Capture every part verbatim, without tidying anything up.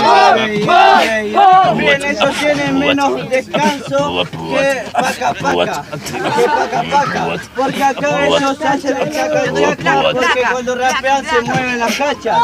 Bien, eso tiene menos descanso que paca paca, que paca paca, porque acá ellos hacen el chaca chaca, porque cuando rapean se mueven las cachas.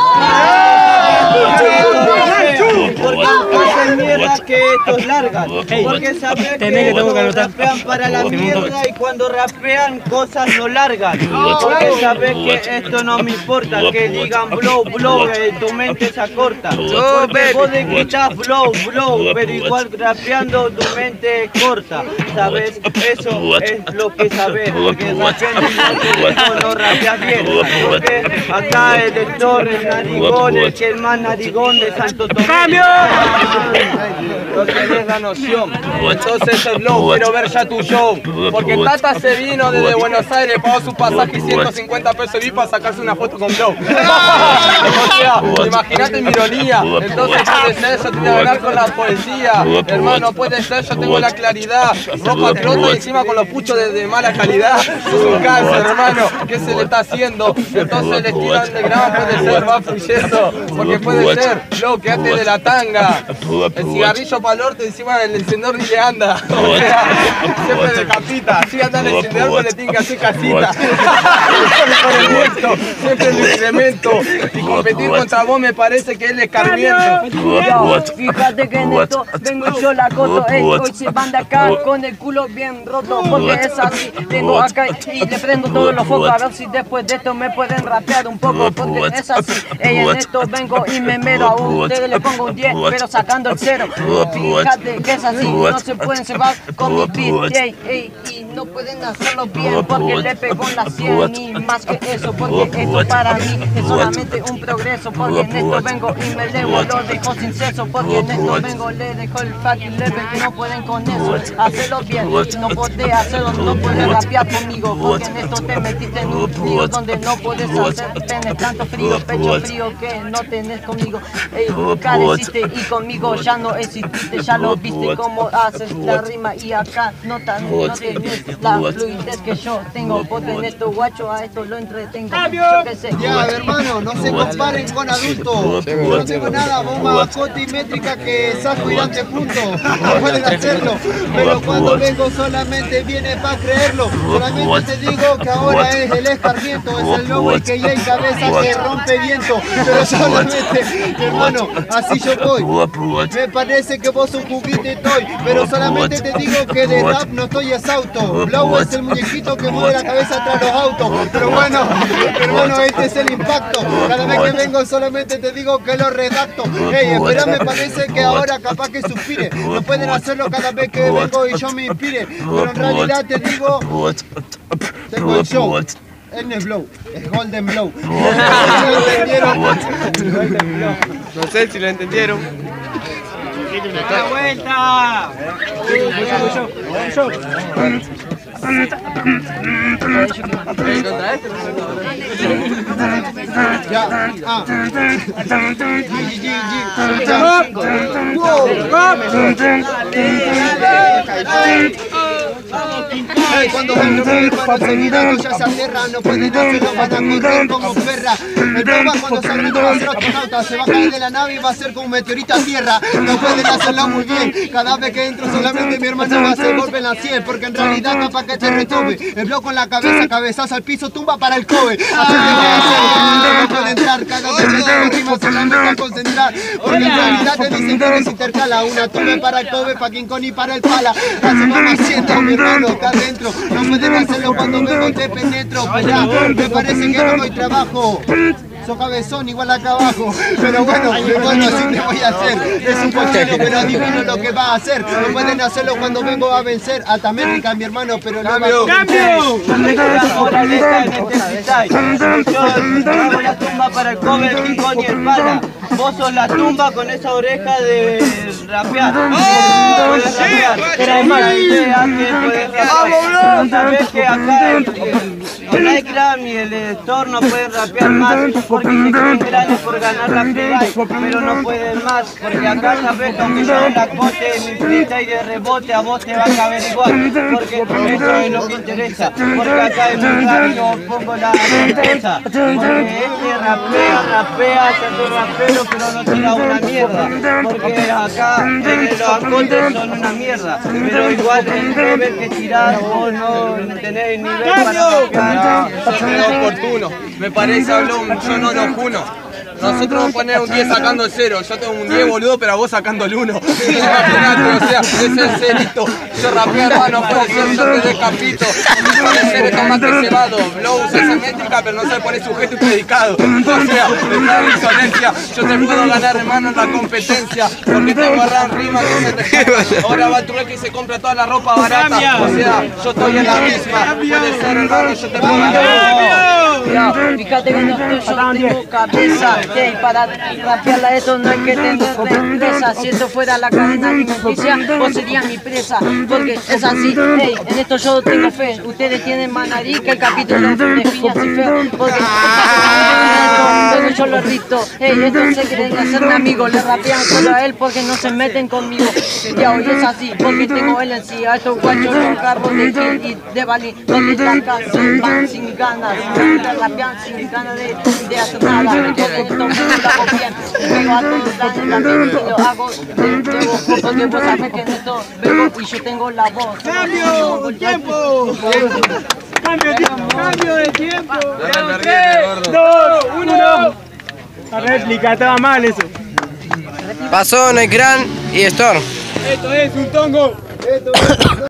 Porque hacen mierda que estos largan, porque sabes que ellos rapean para la mierda y cuando rapean cosas no largan, porque sabes que esto no me importa, que digan blow, blow, eh, tu mente se acorta, porque vos de quitas blow, blow, pero igual rapeando tu mente corta, ¿sabes? Eso es lo que sabes, porque rapeando no rapeas bien, porque acá el lector, el narigón, el que es más narigón de Santo Tomé. ¡Cambio! No tenés la noción, entonces es blow, quiero ver ya tu show, porque Tata se vino desde Buenos Aires, pagó su pasaje y ciento cincuenta pesos y para sacarse una foto con blow. O sea, imagínate mi ironía, entonces puede ser, yo te voy a ganar con la poesía, hermano, puede ser, yo tengo la claridad, ropa crota y encima con los puchos de, de mala calidad, es un cáncer, hermano, ¿qué se le está haciendo? Entonces le tiran de grama, puede ser, va fluyendo, porque puede ser, blow, quédate de la tanga, el cigarrillo para el norte, encima el encendedor ni le anda, o sea, siempre decapita, así anda el encendedor, pues le tiene que hacer casita, siempre el incremento, y competir contra vos me parece que es el escarmiento. Fíjate que en esto vengo yo la coto, ey, hoy se van de acá con el culo bien roto, porque es así, vengo acá y le prendo todos los focos, a ver si después de esto me pueden rapear un poco, porque es así, ey, en esto vengo y me mero a ustedes le pongo un diez, pero sacando el cero, fíjate que es así, no se pueden cebar con mi beat, ey, ey, y no pueden hacerlo bien, porque le pegó en la cien y más que eso, porque esto para mí es solamente un progreso, porque en esto vengo y me levo, lo dejo sin ceso, porque en esto vengo, le dejo el fucking level que no pueden con eso, hacerlo bien, no podés hacerlo, no puedes rapear conmigo, porque en esto te metiste en un lío donde no puedes hacer, tenés tanto frío, pecho frío que no tenés conmigo, ey, careciste y conmigo ya no exististe, ya lo viste cómo haces la rima y acá no, tan, no tenés la fluidez que yo tengo, porque en esto guacho a esto lo entretengo, yo que sé. Ya, hermano, no se comparen con adultos, no tengo nada, bomba, bajota y métrica que saco y dante punto, no pueden hacerlo, pero cuando vengo solamente viene para creerlo, solamente te digo que ahora es el escarmiento, es el lobo y que ya hay cabeza que rompe viento, pero solamente, hermano, así yo voy, me parece que vos un juguete estoy, pero solamente te digo que de rap no estoy exhausto, Blow es el muñequito que mueve la cabeza tras los autos, pero bueno, hermano, este es el impacto, cada vez que vengo solamente te digo que lo redacto, hey, espera, me parece que ahora capaz que suspire, no pueden hacerlo cada vez que vengo y yo me inspire, pero en realidad te digo, tengo el show. Él no es Blow, es Golden Blow. ¿No entendieron? No sé si lo entendieron. ¡La vuelta! Ya, ah. Hey, cuando ven los hermanos seguidos ya se aterran, no pueden hacerlo, van a correr como perra. El Blow cuando salga va a ser astronauta, se va a caer de la nave y va a ser como un meteorito a tierra. No pueden hacerlo muy bien, cada vez que entro solamente mi hermano va a hacer golpe en la sien, porque en realidad capaz que te retuve. El Blow con la cabeza, cabezazo al piso, tumba para el cobe. Así que va a hacer, no puede entrar, cada vez que tengo rima solamente a concentrar, porque en realidad te dicen que no se intercala, una tumba para el cobe, pa' King Kong y para el pala. Así vamos haciendo, mi hermano, acá adentro, no pueden hacerlo cuando vengo y te penetro, pues ya, me parece que no doy trabajo. Sos cabezón igual acá abajo, pero bueno, bueno, así te voy a hacer. Es un cochero, pero adivino lo que va a hacer. No pueden hacerlo cuando vengo a vencer. Altamérica, mi hermano, pero no va a ser. ¡Cambio! Ahora necesitáis. Yo hago la tumba para el cover, King Kong y el pala. Vos sos la tumba con esa oreja de rapear. ¡Oh, sí! Pero es mala idea que puedes rapear. Sabés que acá El Nightgram y el Store no pueden rapear más porque se creen grandes por ganar la freestyle, pero no pueden más porque acá sabes que aunque yo la cote, mi freestyle de rebote a vos te va a caber igual, porque eso es lo que interesa, porque acá es muy rápido, pongo la sorpresa, porque este rapea, rapea, se hace rapero, pero no tira una mierda, porque acá en los acotes son una mierda, pero igual el nivel que tirás vos no tenés nivel para rapear. Es oportuno, me parece habló un yo no lo juno. Nosotros vamos a poner un diez sacando el cero, yo tengo un diez boludo, pero a vos sacando el uno. Imagínate, o sea, es el cerito. Yo rapeo, hermano, puede ser, yo te decapito. Puede ser el tomate cebado, Blow usa esa métrica, pero no sabe poner sujeto y predicado. O sea, es una insolencia. Yo te puedo ganar, hermano, en la competencia, porque tengo gran rima que se te ahora va tu que se compra toda la ropa barata. O sea, yo estoy en la misma. Puede ser, hermano, yo te puedo ganar. Ya, fíjate que no estoy, yo no tengo cabeza. Hey, para rapearla eso no hay que tener destreza. Si eso fuera la cadena alimenticia, vos serías mi presa. Porque es así, hey, en esto yo tengo fe. Ustedes tienen manadí que el capítulo de Fiñas y Fe. Porque pero yo lo rito. Hey, estos se creen hacerme amigos. Le rapean solo a él porque no se meten conmigo. Ya, hoy es así, porque tengo él en sí. A estos guachos con carros de Gil y de Bali. Donde están casi van sin ganas. Rapean sin ganas de, de hacer nada. Porque esto me lo hago bien. Pero a todos lados también y lo hago de nuevo. Porque vos sabés que en esto vengo y yo tengo la voz. ¡Cambio! ¡Tiempo! ¡Cambio, cambio de tiempo! tres, dos, uno. La réplica, estaba mal eso. Pasó Nightgram y Storm. Esto es un tongo. Esto es...